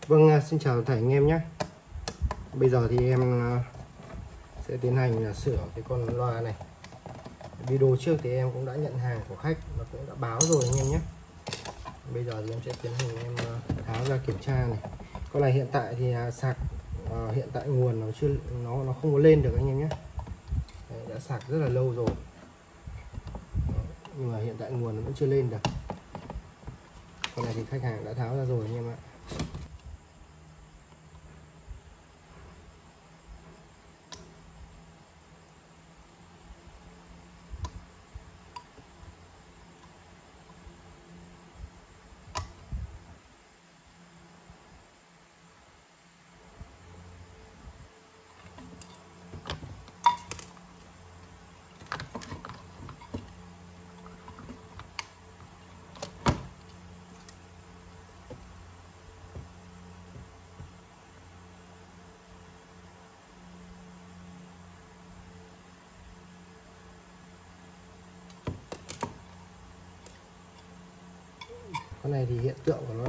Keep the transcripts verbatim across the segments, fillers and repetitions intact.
Vâng, xin chào tất cả anh em nhé. Bây giờ thì em sẽ tiến hành là sửa cái con loa này. Video trước thì em cũng đã nhận hàng của khách và cũng đã báo rồi anh em nhé. Bây giờ thì em sẽ tiến hành em tháo ra kiểm tra này. Con này hiện tại thì sạc uh, hiện tại nguồn nó chưa nó nó không có lên được anh em nhé. Đấy, đã sạc rất là lâu rồi. Đó, nhưng mà hiện tại nguồn nó vẫn chưa lên được. Con này thì khách hàng đã tháo ra rồi anh em ạ. Con này thì hiện tượng của nó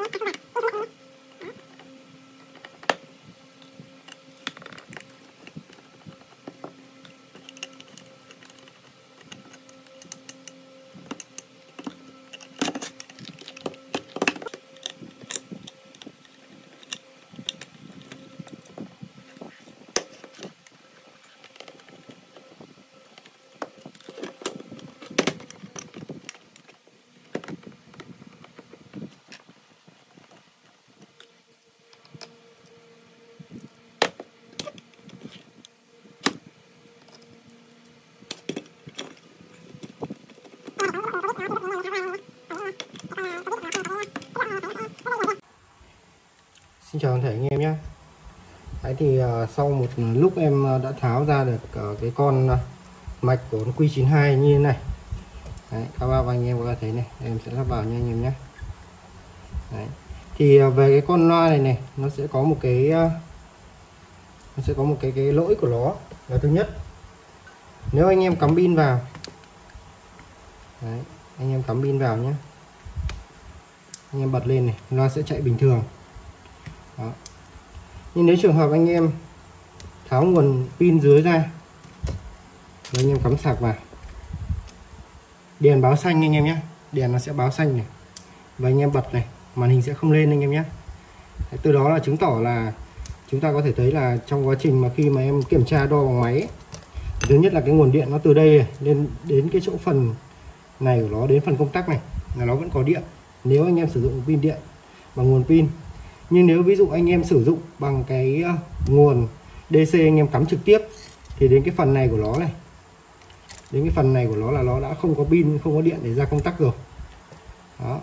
Xin chào toàn thể anh em nhé. Đấy thì uh, sau một lúc em đã tháo ra được uh, cái con uh, mạch của con Q chín hai như thế này. Đấy, các bác và anh em có thể thấy này, em sẽ lắp vào nha anh em nhé. Đấy. Thì uh, về cái con loa này này, nó sẽ có một cái uh, nó sẽ có một cái cái lỗi của nó là thứ nhất, nếu anh em cắm pin vào, đấy, anh em cắm pin vào nhé, anh em bật lên này, loa sẽ chạy bình thường. Đó. Nhưng nếu trường hợp anh em tháo nguồn pin dưới ra và anh em cắm sạc vào, đèn báo xanh anh em nhé, đèn nó sẽ báo xanh này, và anh em bật này, màn hình sẽ không lên anh em nhé. Từ đó là chứng tỏ là chúng ta có thể thấy là trong quá trình mà khi mà em kiểm tra đo bằng máy ấy, thứ nhất là cái nguồn điện nó từ đây lên đến cái chỗ phần này của nó, đến phần công tắc này là nó vẫn có điện nếu anh em sử dụng pin điện bằng nguồn pin. Nhưng nếu ví dụ anh em sử dụng bằng cái nguồn đê xê anh em cắm trực tiếp thì đến cái phần này của nó này, đến cái phần này của nó là nó đã không có pin, không có điện để ra công tắc rồi. Đó.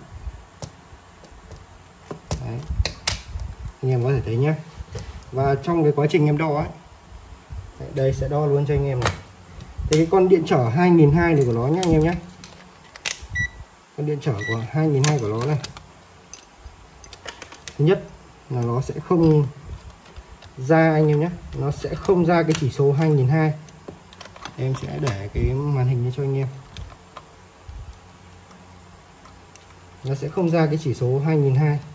Đấy. Anh em có thể thấy nhé. Và trong cái quá trình em đo ấy, đây sẽ đo luôn cho anh em này. Thì cái con điện trở hai nghìn hai trăm này của nó nhé anh em nhé. Con điện trở của hai nghìn hai trăm của nó này, thứ nhất là nó sẽ không ra anh em nhé, nó sẽ không ra cái chỉ số hai nghìn hai trăm. Em sẽ để cái màn hình lên cho anh em. Nó sẽ không ra cái chỉ số hai nghìn hai trăm.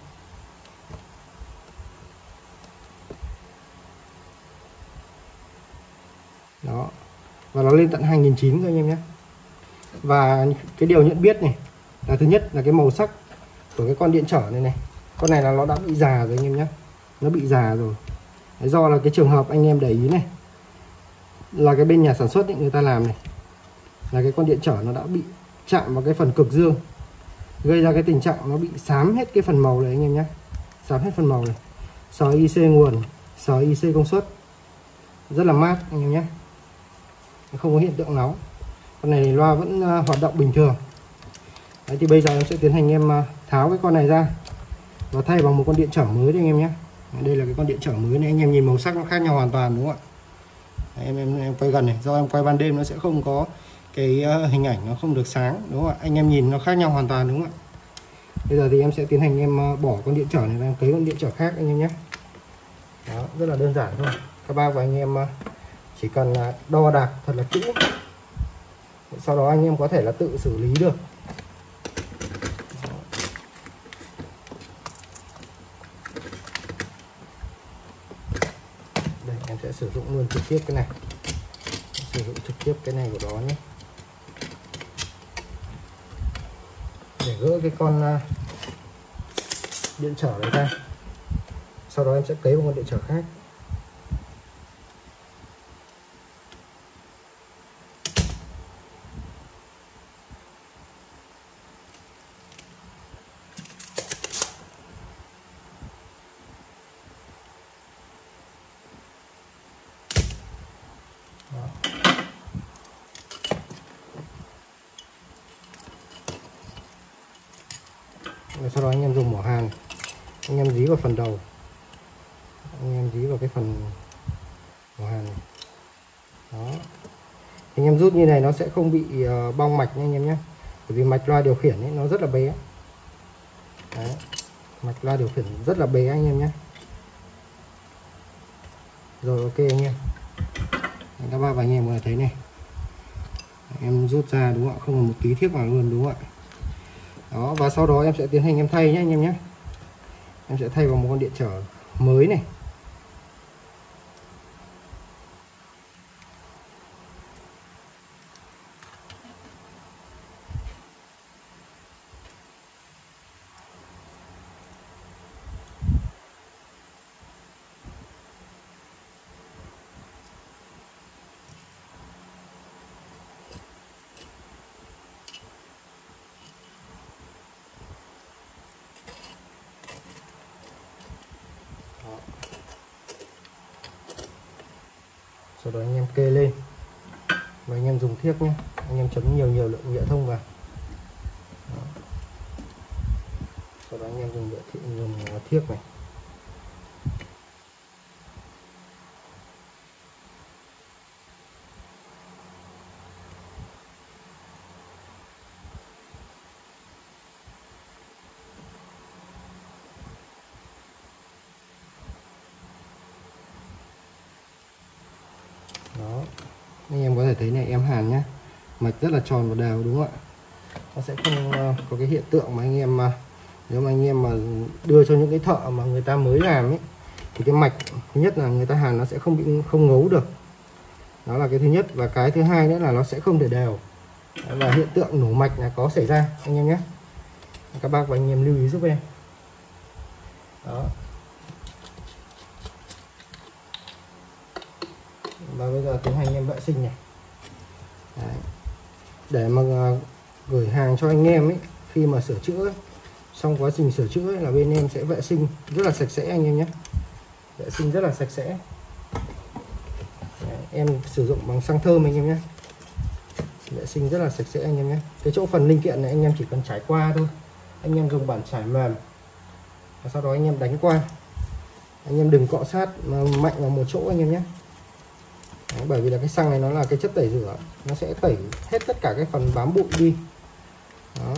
Đó. Và nó lên tận hai nghìn chín trăm các anh em nhé. Và cái điều nhận biết này là thứ nhất là cái màu sắc của cái con điện trở này này. Con này là nó đã bị già rồi anh em nhé. Nó bị già rồi. Đấy, do là cái trường hợp anh em để ý này, là cái bên nhà sản xuất ấy, người ta làm này, là cái con điện trở nó đã bị chạm vào cái phần cực dương, gây ra cái tình trạng nó bị xám hết cái phần màu này anh em nhé. Xám hết phần màu này. Sờ i xê nguồn, sờ i xê công suất, rất là mát anh em nhé, không có hiện tượng nóng. Con này thì loa vẫn uh, hoạt động bình thường. Đấy, thì bây giờ em sẽ tiến hành em uh, tháo cái con này ra và thay bằng một con điện trở mới đấy anh em nhé. Đây là cái con điện trở mới này, anh em nhìn màu sắc nó khác nhau hoàn toàn đúng không ạ? Đấy, em, em em quay gần này, do em quay ban đêm nó sẽ không có cái uh, hình ảnh, nó không được sáng đúng không ạ? Anh em nhìn nó khác nhau hoàn toàn đúng không ạ? Bây giờ thì em sẽ tiến hành em uh, bỏ con điện trở này và em cấy con điện trở khác anh em nhé. Đó, rất là đơn giản thôi. Các bác và anh em uh, chỉ cần uh, đo đạc thật là kỹ, sau đó anh em có thể là tự xử lý được. Em sẽ sử dụng luôn trực tiếp cái này, sử dụng trực tiếp cái này của đó nhé, để gỡ cái con điện trở này ra. Sau đó em sẽ cấy một con điện trở khác. Và sau đó anh em dùng mỏ hàn, anh em dí vào phần đầu, anh em dí vào cái phần mỏ hàn này. Đó, anh em rút như này nó sẽ không bị uh, bong mạch nha anh em nhé, bởi vì mạch loa điều khiển ấy nó rất là bé. Đấy, mạch loa điều khiển rất là bé anh em nhé. Rồi, ok anh em, các ba và anh em có thể thấy này, em rút ra đúng không ạ, không còn một tí thiếc nào luôn đúng không ạ. Đó, và sau đó em sẽ tiến hành em thay nhé anh em nhé. Em sẽ thay vào một con điện trở mới này. Sau đó anh em kê lên và anh em dùng thiếc nhé, anh em chấm nhiều nhiều lượng nhựa thông vào. Đó. Sau đó anh em dùng nhựa thiếc, dùng thiếc này. Đó, anh em có thể thấy này, em hàn nhá, mạch rất là tròn và đều đúng không ạ. Nó sẽ không uh, có cái hiện tượng mà anh em uh, nếu mà anh em mà đưa cho những cái thợ mà người ta mới làm ấy, thì cái mạch thứ nhất là người ta hàn nó sẽ không bị không ngấu được, đó là cái thứ nhất. Và cái thứ hai nữa là nó sẽ không để đều, và hiện tượng nổ mạch là có xảy ra anh em nhé. Các bác và anh em lưu ý giúp em. Đó, và bây giờ tiến hành em vệ sinh này. Đấy, để mà gửi hàng cho anh em ấy, khi mà sửa chữa ấy, xong quá trình sửa chữa ấy, là bên em sẽ vệ sinh rất là sạch sẽ anh em nhé, vệ sinh rất là sạch sẽ. Đấy, em sử dụng bằng xăng thơm anh em nhé, vệ sinh rất là sạch sẽ anh em nhé. Cái chỗ phần linh kiện này anh em chỉ cần trải qua thôi, anh em dùng bàn chải mềm và sau đó anh em đánh qua, anh em đừng cọ sát mạnh vào một chỗ anh em nhé. Đấy, bởi vì là cái xăng này nó là cái chất tẩy rửa, nó sẽ tẩy hết tất cả cái phần bám bụi đi. Đó.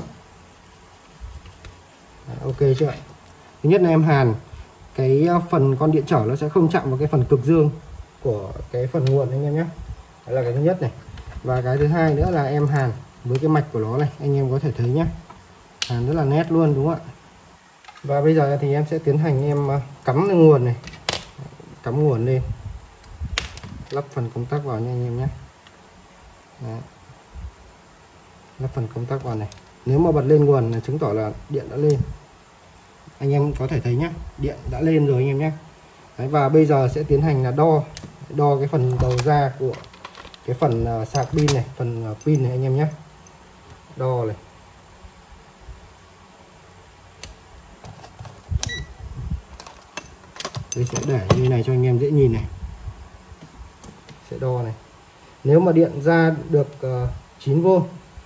Đấy, ok chưa? Thứ nhất là em hàn cái phần con điện trở nó sẽ không chạm vào cái phần cực dương của cái phần nguồn anh em nhé. Đấy là cái thứ nhất này. Và cái thứ hai nữa là em hàn với cái mạch của nó này, anh em có thể thấy nhé, hàn rất là nét luôn đúng không ạ. Và bây giờ thì em sẽ tiến hành em cắm lên nguồn này, cắm nguồn lên, lắp phần công tắc vào nha anh em nhé. Đấy, lắp phần công tắc vào này. Nếu mà bật lên nguồn là chứng tỏ là điện đã lên, anh em có thể thấy nhé, điện đã lên rồi anh em nhé. Đấy, và bây giờ sẽ tiến hành là đo đo cái phần đầu ra của cái phần uh, sạc pin này, phần uh, pin này anh em nhé. Đo này. Tôi sẽ để như này cho anh em dễ nhìn này. Sẽ đo này. Nếu mà điện ra được uh, chín vôn.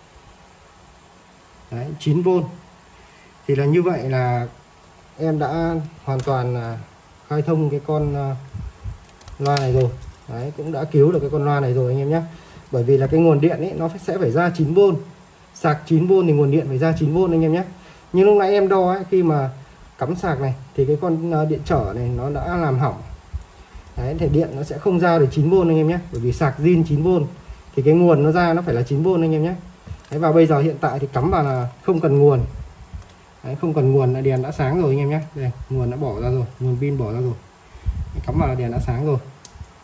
Đấy, chín vôn thì là như vậy là em đã hoàn toàn uh, khai thông cái con uh, loa này rồi. Đấy, cũng đã cứu được cái con loa này rồi anh em nhé. Bởi vì là cái nguồn điện ấy nó sẽ phải ra chín vôn, sạc chín vôn thì nguồn điện phải ra chín vôn anh em nhé. Nhưng lúc nãy em đo ấy, khi mà cắm sạc này thì cái con điện trở này nó đã làm hỏng. Đấy, thì điện nó sẽ không ra được chín vôn anh em nhé. Bởi vì sạc zin chín vôn thì cái nguồn nó ra nó phải là chín vôn anh em nhé. Đấy, và bây giờ hiện tại thì cắm vào là không cần nguồn. Đấy, không cần nguồn là đèn đã sáng rồi anh em nhé. Đây, nguồn đã bỏ ra rồi, nguồn pin bỏ ra rồi. Cắm vào là đèn đã sáng rồi.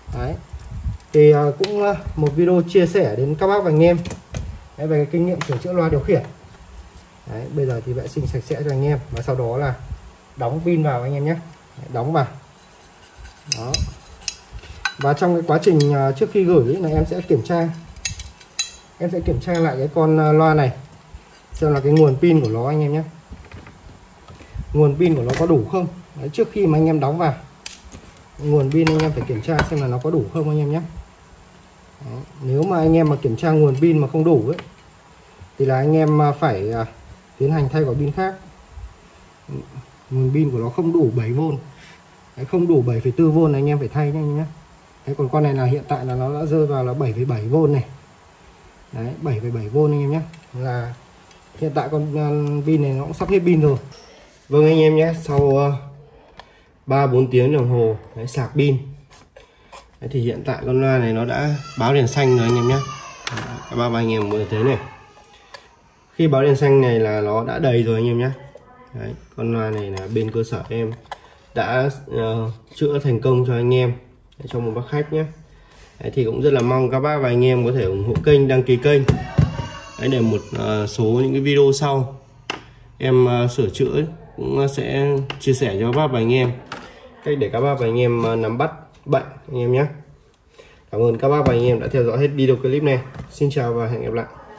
Đấy. Thì uh, cũng uh, một video chia sẻ đến các bác và anh em Đấy, về cái kinh nghiệm sửa chữa loa điều khiển. Đấy, bây giờ thì vệ sinh sạch sẽ cho anh em và sau đó là đóng pin vào anh em nhé. Đấy, đóng vào. Đó. Và trong cái quá trình uh, trước khi gửi là em sẽ kiểm tra em sẽ kiểm tra lại cái con uh, loa này xem là cái nguồn pin của nó anh em nhé. Nguồn pin của nó có đủ không? Đấy, trước khi mà anh em đóng vào nguồn pin anh em phải kiểm tra xem là nó có đủ không anh em nhé. Đấy, nếu mà anh em mà kiểm tra nguồn pin mà không đủ ấy thì là anh em phải uh, tiến hành thay quả pin khác. Nguồn pin của nó không đủ bảy vôn, Đấy, không đủ bảy phẩy bốn vôn anh em phải thay nhé anh em nhé. Đấy, còn con này là hiện tại là nó đã rơi vào là bảy phẩy bảy vôn này. Đấy, bảy phẩy bảy vôn anh em nhé. Là hiện tại con pin này nó cũng sắp hết pin rồi. Vâng anh em nhé, sau uh, ba bốn tiếng đồng hồ đấy, sạc pin. Đấy, thì hiện tại con loa này nó đã báo đèn xanh rồi anh em nhé. Các bác và anh em vừa thấy này. Khi báo đèn xanh này là nó đã đầy rồi anh em nhé. Đấy, con loa này là bên cơ sở em đã uh, chữa thành công cho anh em, cho một bác khách nhé. Đấy, thì cũng rất là mong các bác và anh em có thể ủng hộ kênh, đăng ký kênh. Đấy, để một uh, số những cái video sau em uh, sửa chữa cũng sẽ chia sẻ cho các bác và anh em cách để các bác và anh em uh, nắm bắt bệnh anh em nhé. Cảm ơn các bác và anh em đã theo dõi hết video clip này. Xin chào và hẹn gặp lại.